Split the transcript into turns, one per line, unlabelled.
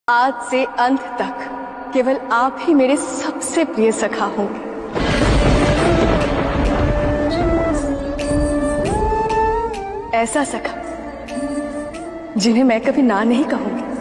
आज से अंत तक केवल आप ही मेरे सबसे प्रिय सखा होंगे। ऐसा सखा जिन्हें मैं कभी ना नहीं कहूंगी।